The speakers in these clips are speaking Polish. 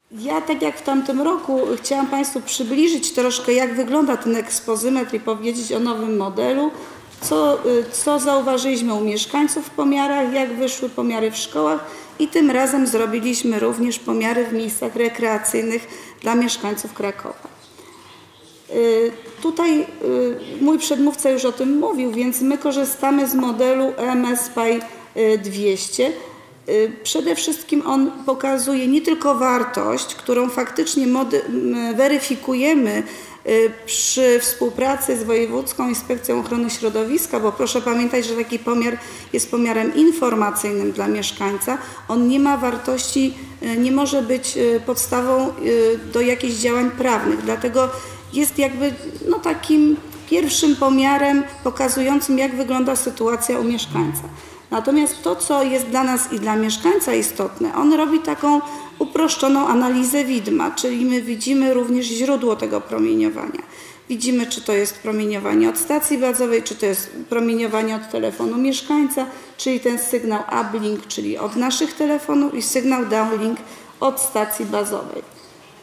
Ja, tak jak w tamtym roku, chciałam Państwu przybliżyć troszkę, jak wygląda ten ekspozymetr i powiedzieć o nowym modelu, co zauważyliśmy u mieszkańców w pomiarach, jak wyszły pomiary w szkołach i tym razem zrobiliśmy również pomiary w miejscach rekreacyjnych dla mieszkańców Krakowa. Tutaj mój przedmówca już o tym mówił, więc my korzystamy z modelu EMS-PAI 200. Przede wszystkim on pokazuje nie tylko wartość, którą faktycznie weryfikujemy przy współpracy z Wojewódzką Inspekcją Ochrony Środowiska, bo proszę pamiętać, że taki pomiar jest pomiarem informacyjnym dla mieszkańca. On nie ma wartości, nie może być podstawą do jakichś działań prawnych, dlatego jest jakby takim pierwszym pomiarem pokazującym, jak wygląda sytuacja u mieszkańca. Natomiast to, co jest dla nas i dla mieszkańca istotne, on robi taką uproszczoną analizę widma, czyli my widzimy również źródło tego promieniowania. Widzimy, czy to jest promieniowanie od stacji bazowej, czy to jest promieniowanie od telefonu mieszkańca, czyli ten sygnał uplink, czyli od naszych telefonów i sygnał downlink od stacji bazowej.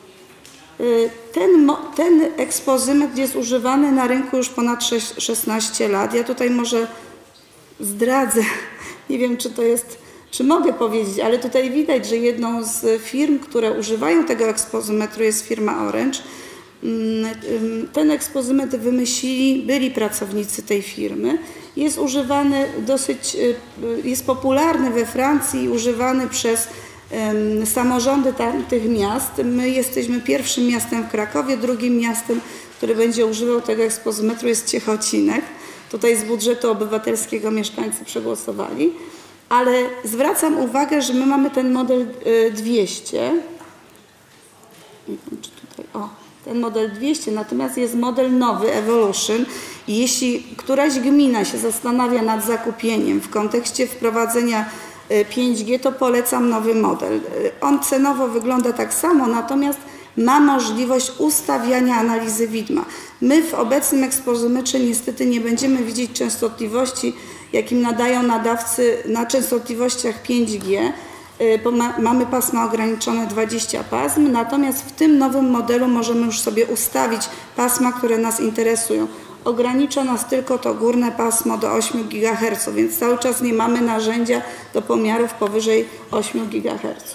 Ten ekspozymetr jest używany na rynku już ponad 16 lat. Ja tutaj może zdradzę, nie wiem, czy mogę powiedzieć, ale tutaj widać, że jedną z firm, które używają tego ekspozymetru, jest firma Orange. Ten ekspozymetr wymyślili byli pracownicy tej firmy. Jest używany jest popularny we Francji i używany przez samorządy tych miast. My jesteśmy pierwszym miastem w Krakowie, drugim miastem, które będzie używał tego ekspozymetru, jest Ciechocinek. Tutaj z budżetu obywatelskiego mieszkańcy przegłosowali, ale zwracam uwagę, że my mamy ten model 200. Nie wiem, czy tutaj, ten model 200, natomiast jest model nowy, Evolution. I jeśli któraś gmina się zastanawia nad zakupieniem w kontekście wprowadzenia 5G, to polecam nowy model. On cenowo wygląda tak samo, natomiast ma możliwość ustawiania analizy widma. My w obecnym ekspozymetrze niestety nie będziemy widzieć częstotliwości, jakim nadają nadawcy na częstotliwościach 5G, bo mamy pasma ograniczone 20 pasm, natomiast w tym nowym modelu możemy już sobie ustawić pasma, które nas interesują. Ogranicza nas tylko to górne pasmo do 8 GHz, więc cały czas nie mamy narzędzia do pomiarów powyżej 8 GHz.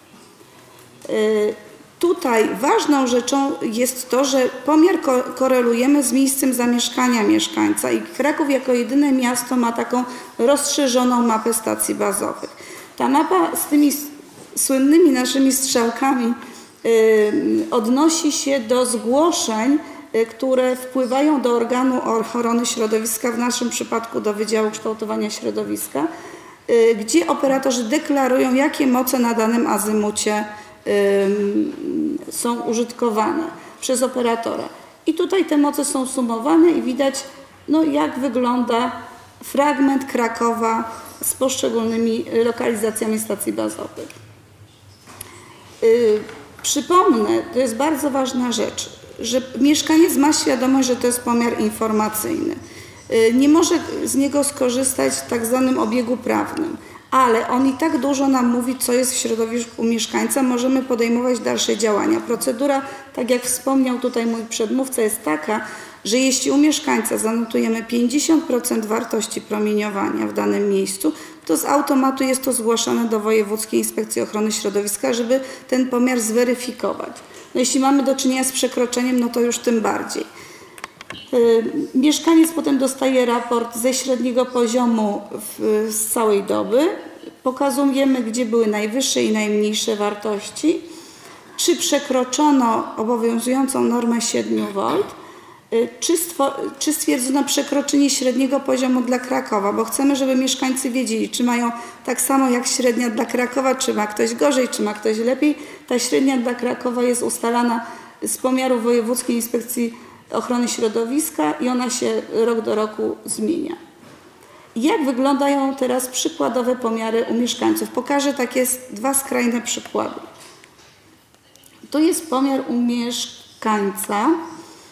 Tutaj ważną rzeczą jest to, że pomiar korelujemy z miejscem zamieszkania mieszkańca i Kraków jako jedyne miasto ma taką rozszerzoną mapę stacji bazowych. Ta mapa z tymi słynnymi naszymi strzałkami odnosi się do zgłoszeń, które wpływają do organu ochrony środowiska, w naszym przypadku do Wydziału Kształtowania Środowiska, gdzie operatorzy deklarują, jakie moce na danym azymucie są użytkowane przez operatora. I tutaj te moce są sumowane i widać, jak wygląda fragment Krakowa z poszczególnymi lokalizacjami stacji bazowych. Przypomnę, to jest bardzo ważna rzecz, że mieszkaniec ma świadomość, że to jest pomiar informacyjny. Nie może z niego skorzystać w tak zwanym obiegu prawnym, ale on i tak dużo nam mówi, co jest w środowisku mieszkańca, możemy podejmować dalsze działania. Procedura, tak jak wspomniał tutaj mój przedmówca, jest taka, że jeśli u mieszkańca zanotujemy 50% wartości promieniowania w danym miejscu, to z automatu jest to zgłaszane do Wojewódzkiej Inspekcji Ochrony Środowiska, żeby ten pomiar zweryfikować. Jeśli mamy do czynienia z przekroczeniem, to już tym bardziej. Mieszkaniec potem dostaje raport ze średniego poziomu z całej doby. Pokazujemy, gdzie były najwyższe i najmniejsze wartości. Czy przekroczono obowiązującą normę 7 V, czy stwierdzono przekroczenie średniego poziomu dla Krakowa, bo chcemy, żeby mieszkańcy wiedzieli, czy mają tak samo jak średnia dla Krakowa, czy ma ktoś gorzej, czy ma ktoś lepiej. Ta średnia dla Krakowa jest ustalana z pomiaru Wojewódzkiej Inspekcji Ochrony Środowiska i ona się rok do roku zmienia. Jak wyglądają teraz przykładowe pomiary u mieszkańców? Pokażę takie dwa skrajne przykłady. To jest pomiar u mieszkańca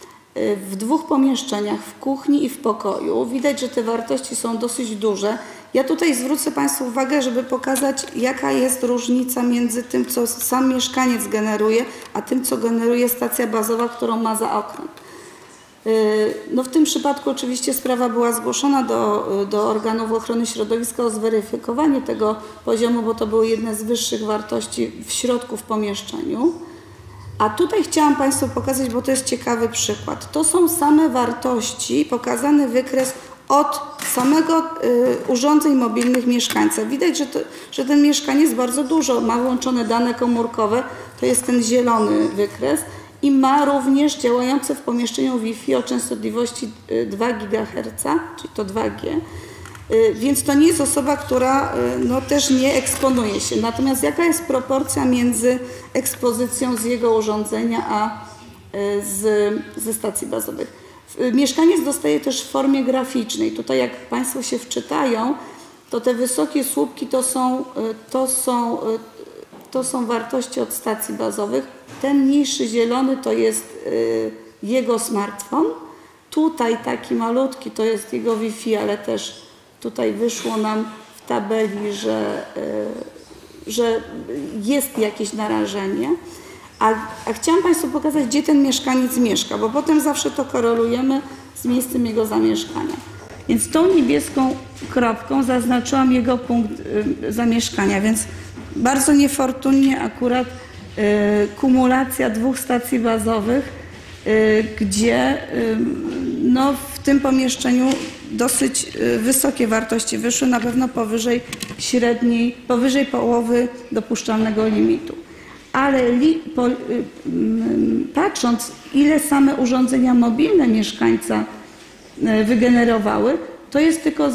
w dwóch pomieszczeniach, w kuchni i w pokoju. Widać, że te wartości są dosyć duże. Ja tutaj zwrócę Państwu uwagę, żeby pokazać, jaka jest różnica między tym, co sam mieszkaniec generuje, a tym, co generuje stacja bazowa, którą ma za oknem. No w tym przypadku oczywiście sprawa była zgłoszona do organów ochrony środowiska o zweryfikowanie tego poziomu, bo to były jedne z wyższych wartości w środku w pomieszczeniu. A tutaj chciałam Państwu pokazać, bo to jest ciekawy przykład. To są same wartości, pokazany wykres od samego urządzeń mobilnych mieszkańca. Widać, że ten mieszkaniec bardzo dużo ma włączone dane komórkowe, to jest ten zielony wykres i ma również działające w pomieszczeniu Wi-Fi o częstotliwości 2 GHz, czyli to 2G. Więc to nie jest osoba, która no, też nie eksponuje się. Natomiast jaka jest proporcja między ekspozycją z jego urządzenia a ze stacji bazowych? Mieszkaniec dostaje też w formie graficznej. Tutaj jak Państwo się wczytają, to te wysokie słupki to są wartości od stacji bazowych. Ten mniejszy zielony to jest jego smartfon. Tutaj taki malutki to jest jego Wi-Fi, ale też tutaj wyszło nam w tabeli, że jest jakieś narażenie. A chciałam Państwu pokazać, gdzie ten mieszkaniec mieszka, bo potem zawsze to korelujemy z miejscem jego zamieszkania. Więc tą niebieską kropką zaznaczyłam jego punkt zamieszkania, więc bardzo niefortunnie akurat kumulacja 2 stacji bazowych, gdzie no, w tym pomieszczeniu dosyć wysokie wartości wyszły, na pewno powyżej połowy dopuszczalnego limitu. Ale patrząc, ile same urządzenia mobilne mieszkańca wygenerowały, to jest tylko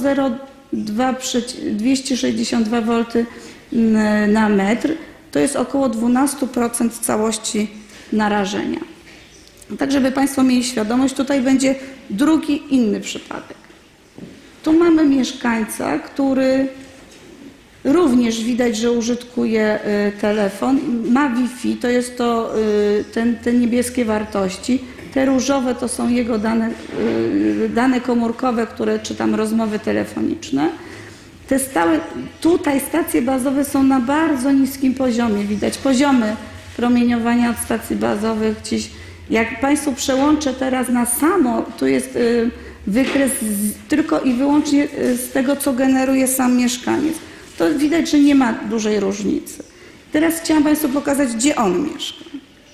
262 V na metr, to jest około 12% całości narażenia. Tak, żeby Państwo mieli świadomość, tutaj będzie drugi, inny przypadek. Tu mamy mieszkańca, który również widać, że użytkuje telefon, ma Wi-Fi, to jest te niebieskie wartości, te różowe to są jego dane komórkowe, czy tam rozmowy telefoniczne. Te stałe, tutaj stacje bazowe są na bardzo niskim poziomie, widać poziomy promieniowania od stacji bazowych gdzieś. Jak Państwu przełączę teraz na samo, tu jest wykres tylko i wyłącznie z tego, co generuje sam mieszkaniec. To widać, że nie ma dużej różnicy. Teraz chciałam Państwu pokazać, gdzie on mieszka.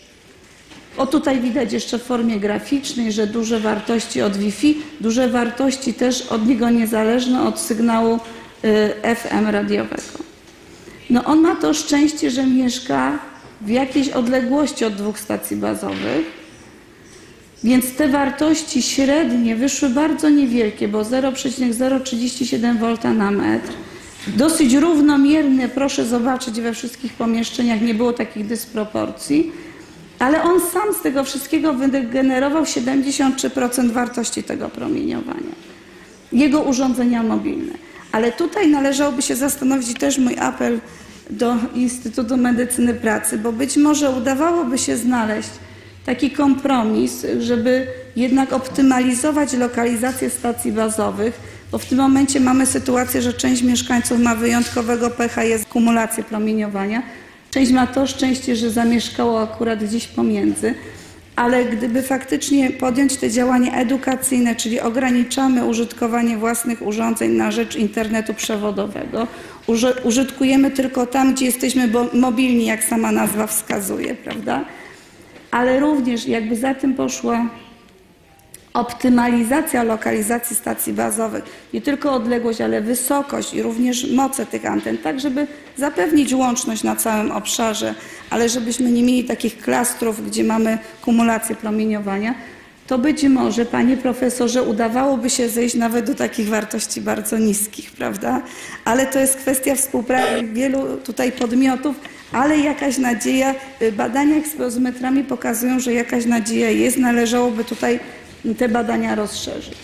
O tutaj widać jeszcze w formie graficznej, że duże wartości od Wi-Fi, duże wartości też od niego niezależne od sygnału FM radiowego. No on ma to szczęście, że mieszka w jakiejś odległości od 2 stacji bazowych, więc te wartości średnie wyszły bardzo niewielkie, bo 0,037 V na metr. Dosyć równomiernie, proszę zobaczyć, we wszystkich pomieszczeniach nie było takich dysproporcji, ale on sam z tego wszystkiego wygenerował 73% wartości tego promieniowania. Jego urządzenia mobilne. Ale tutaj należałoby się zastanowić, i też mój apel do Instytutu Medycyny Pracy, bo być może udawałoby się znaleźć taki kompromis, żeby jednak optymalizować lokalizację stacji bazowych, bo w tym momencie mamy sytuację, że część mieszkańców ma wyjątkowego pecha, jest kumulacja promieniowania. Część ma to szczęście, że zamieszkało akurat gdzieś pomiędzy, ale gdyby faktycznie podjąć te działania edukacyjne, czyli ograniczamy użytkowanie własnych urządzeń na rzecz internetu przewodowego, użytkujemy tylko tam, gdzie jesteśmy mobilni, jak sama nazwa wskazuje, prawda? Ale również jakby za tym poszła optymalizacja lokalizacji stacji bazowych, nie tylko odległość, ale wysokość i również moce tych anten, tak żeby zapewnić łączność na całym obszarze, ale żebyśmy nie mieli takich klastrów, gdzie mamy kumulację promieniowania, to być może, panie profesorze, udawałoby się zejść nawet do takich wartości bardzo niskich, prawda? Ale to jest kwestia współpracy wielu tutaj podmiotów, ale jakaś nadzieja, badania ekspozymetrami pokazują, że jakaś nadzieja jest, należałoby tutaj te badania rozszerzyć.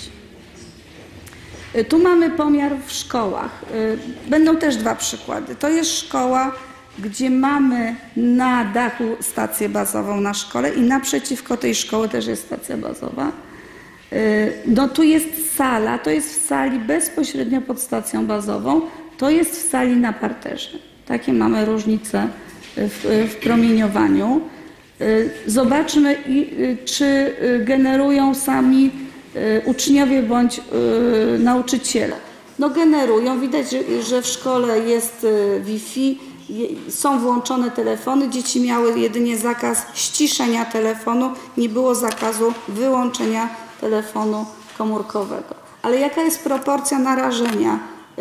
Tu mamy pomiar w szkołach. Będą też 2 przykłady. To jest szkoła, gdzie mamy na dachu stację bazową na szkole i naprzeciwko tej szkoły też jest stacja bazowa. No tu jest sala to jest w sali bezpośrednio pod stacją bazową, to jest w sali na parterze. Takie mamy różnice w promieniowaniu. Zobaczmy, czy generują sami uczniowie bądź nauczyciele. No generują, widać, że w szkole jest Wi-Fi, są włączone telefony, dzieci miały jedynie zakaz ściszenia telefonu, nie było zakazu wyłączenia telefonu komórkowego. Ale jaka jest proporcja narażenia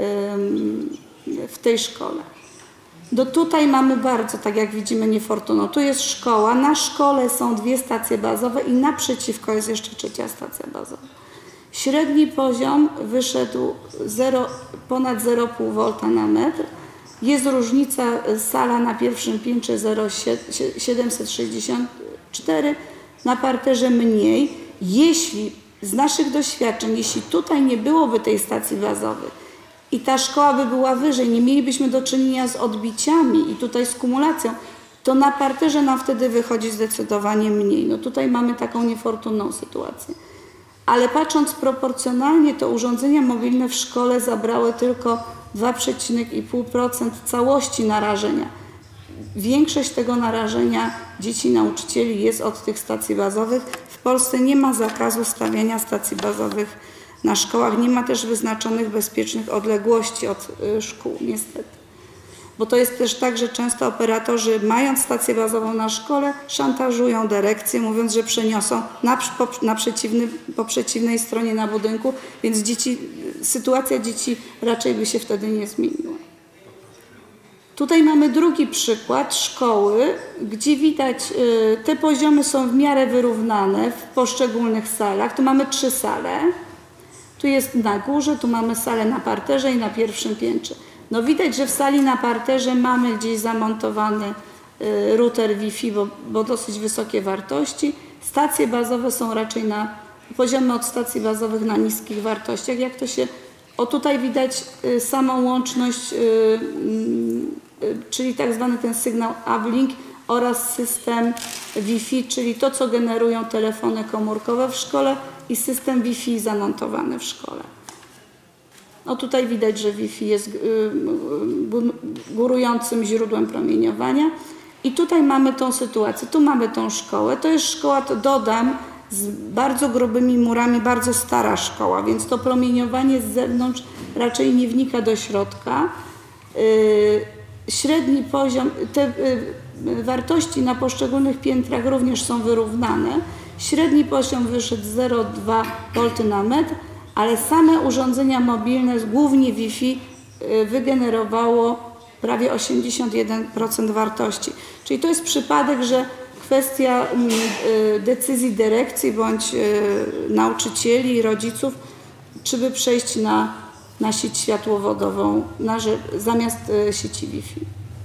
w tej szkole? Tutaj mamy bardzo, tak jak widzimy, niefortunną. Tu jest szkoła, na szkole są 2 stacje bazowe i naprzeciwko jest jeszcze 3. stacja bazowa. Średni poziom wyszedł ponad 0,5 V na metr. Jest różnica, sala na pierwszym piętrze 0,764, na parterze mniej. Jeśli z naszych doświadczeń, jeśli tutaj nie byłoby tej stacji bazowej i ta szkoła by była wyżej, nie mielibyśmy do czynienia z odbiciami i tutaj z kumulacją, to na parterze nam wtedy wychodzi zdecydowanie mniej. No tutaj mamy taką niefortunną sytuację. Ale patrząc proporcjonalnie, to urządzenia mobilne w szkole zabrały tylko 2,5% całości narażenia. Większość tego narażenia dzieci i nauczycieli jest od tych stacji bazowych. W Polsce nie ma zakazu stawiania stacji bazowych na szkołach, nie ma też wyznaczonych bezpiecznych odległości od szkół, niestety. Bo to jest też tak, że często operatorzy, mając stację bazową na szkole, szantażują dyrekcję, mówiąc, że przeniosą po przeciwnej stronie na budynku, więc sytuacja dzieci raczej by się wtedy nie zmieniła. Tutaj mamy drugi przykład szkoły, gdzie widać, te poziomy są w miarę wyrównane w poszczególnych salach. Tu mamy 3 sale. Tu jest na górze, tu mamy salę na parterze i na pierwszym piętrze. No widać, że w sali na parterze mamy gdzieś zamontowany router Wi-Fi, bo dosyć wysokie wartości. Stacje bazowe są raczej poziomy od stacji bazowych na niskich wartościach. Jak to się... tutaj widać samą łączność, czyli tak zwany ten sygnał uplink oraz system Wi-Fi, czyli to, co generują telefony komórkowe w szkole i system Wi-Fi zamontowany w szkole. No tutaj widać, że Wi-Fi jest górującym źródłem promieniowania. I tutaj mamy tą sytuację, tu mamy tą szkołę. To jest szkoła, to dodam, z bardzo grubymi murami, bardzo stara szkoła, więc to promieniowanie z zewnątrz raczej nie wnika do środka. Średni poziom, te wartości na poszczególnych piętrach również są wyrównane. Średni poziom wyszedł 0,2 V na metr, ale same urządzenia mobilne, głównie Wi-Fi, wygenerowało prawie 81% wartości. Czyli to jest przypadek, że kwestia decyzji dyrekcji bądź nauczycieli i rodziców, czy by przejść na sieć światłowodową zamiast sieci Wi-Fi.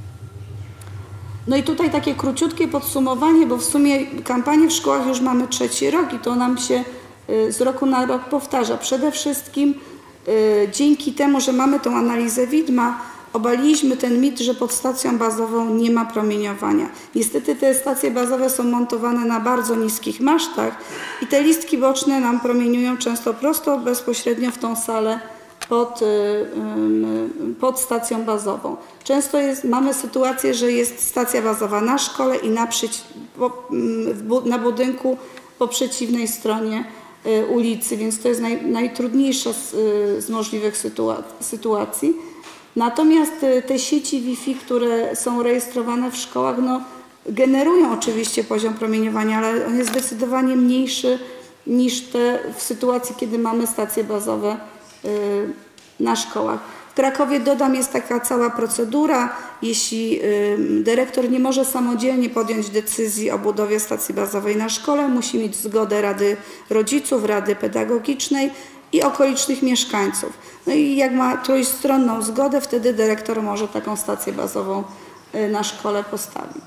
No i tutaj takie króciutkie podsumowanie, bo w sumie kampanię w szkołach już mamy 3. rok i to nam się z roku na rok powtarza. Przede wszystkim dzięki temu, że mamy tą analizę widma, obaliliśmy ten mit, że pod stacją bazową nie ma promieniowania. Niestety te stacje bazowe są montowane na bardzo niskich masztach i te listki boczne nam promieniują często prosto, bezpośrednio w tą salę pod stacją bazową. Często mamy sytuację, że jest stacja bazowa na szkole i na budynku po przeciwnej stronie ulicy, więc to jest najtrudniejsza z możliwych sytuacji. Natomiast te sieci Wi-Fi, które są rejestrowane w szkołach, no, generują oczywiście poziom promieniowania, ale on jest zdecydowanie mniejszy niż te w sytuacji, kiedy mamy stacje bazowe na szkołach. W Krakowie, dodam, jest taka cała procedura. Jeśli dyrektor nie może samodzielnie podjąć decyzji o budowie stacji bazowej na szkole, musi mieć zgodę Rady Rodziców, Rady Pedagogicznej i okolicznych mieszkańców. No i jak ma trójstronną zgodę, wtedy dyrektor może taką stację bazową na szkole postawić.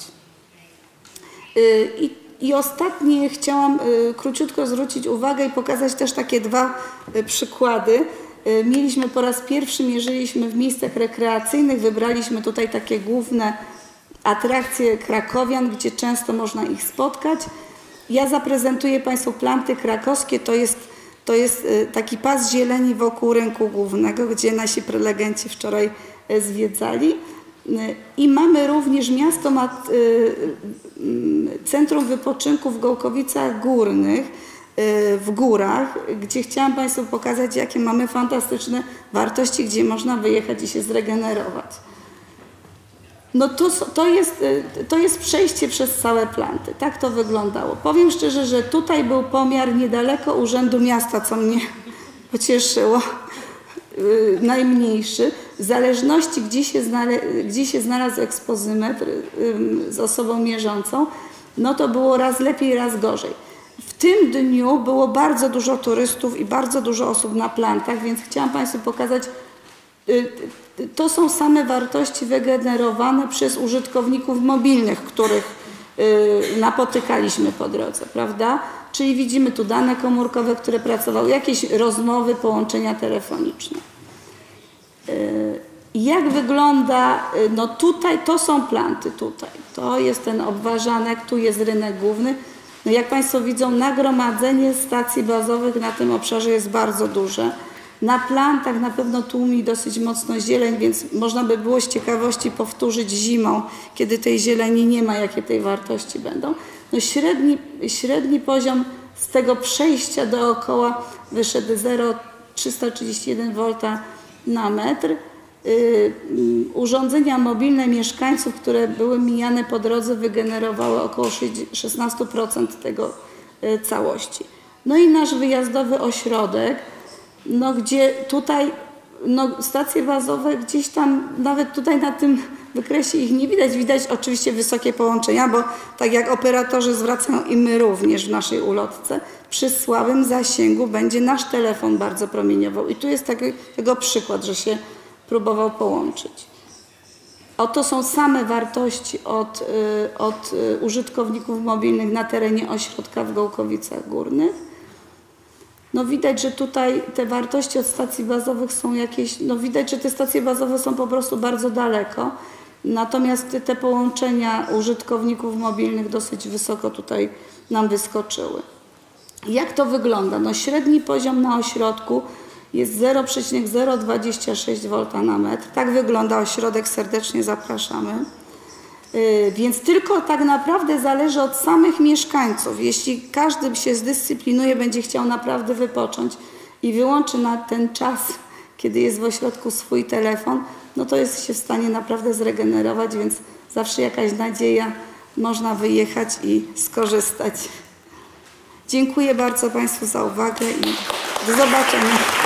I ostatnie chciałam króciutko zwrócić uwagę i pokazać też takie 2 przykłady. Mieliśmy po raz pierwszy, mierzyliśmy w miejscach rekreacyjnych, wybraliśmy tutaj takie główne atrakcje krakowian, gdzie często można ich spotkać. Ja zaprezentuję Państwu planty krakowskie, to jest To jest taki pas zieleni wokół rynku głównego, gdzie nasi prelegenci wczoraj zwiedzali. I mamy również, miasto ma centrum wypoczynku w Gołkowicach Górnych, w górach, gdzie chciałam Państwu pokazać, jakie mamy fantastyczne wartości, gdzie można wyjechać i się zregenerować. No to jest przejście przez całe planty. Tak to wyglądało. Powiem szczerze, że tutaj był pomiar niedaleko Urzędu Miasta, co mnie pocieszyło, najmniejszy. W zależności, gdzie się znalazł ekspozymetr z osobą mierzącą, no to było raz lepiej, raz gorzej. W tym dniu było bardzo dużo turystów i bardzo dużo osób na plantach, więc chciałam Państwu pokazać, to są same wartości wygenerowane przez użytkowników mobilnych, których napotykaliśmy po drodze, prawda? Czyli widzimy tu dane komórkowe, które pracowały, jakieś rozmowy, połączenia telefoniczne. Jak wygląda, no tutaj, to są planty tutaj, to jest ten obwarzanek, tu jest rynek główny. No jak Państwo widzą, nagromadzenie stacji bazowych na tym obszarze jest bardzo duże. Na plantach na pewno tłumi dosyć mocno zieleń, więc można by było z ciekawości powtórzyć zimą, kiedy tej zieleni nie ma, jakie tej wartości będą. No średni poziom z tego przejścia dookoła wyszedł 0,331 V na metr. Urządzenia mobilne mieszkańców, które były mijane po drodze, wygenerowały około 16% tego całości. No i nasz wyjazdowy ośrodek, no gdzie tutaj stacje bazowe gdzieś tam, nawet tutaj na tym wykresie ich nie widać. Widać oczywiście wysokie połączenia, bo tak jak operatorzy zwracają i my również w naszej ulotce, przy słabym zasięgu będzie nasz telefon bardzo promieniował. I tu jest tego przykład, że się próbował połączyć. Oto są same wartości od użytkowników mobilnych na terenie ośrodka w Gołkowicach Górnych. No widać, że tutaj te wartości od stacji bazowych są jakieś, no widać, że te stacje bazowe są po prostu bardzo daleko, natomiast te połączenia użytkowników mobilnych dosyć wysoko tutaj nam wyskoczyły. Jak to wygląda? No średni poziom na ośrodku jest 0,026 V na metr. Tak wygląda ośrodek, serdecznie zapraszamy. Więc tylko tak naprawdę zależy od samych mieszkańców. Jeśli każdy się zdyscyplinuje, będzie chciał naprawdę wypocząć i wyłączy na ten czas, kiedy jest w ośrodku swój telefon, no to jest się w stanie naprawdę zregenerować, więc zawsze jakaś nadzieja, można wyjechać i skorzystać. Dziękuję bardzo Państwu za uwagę i do zobaczenia.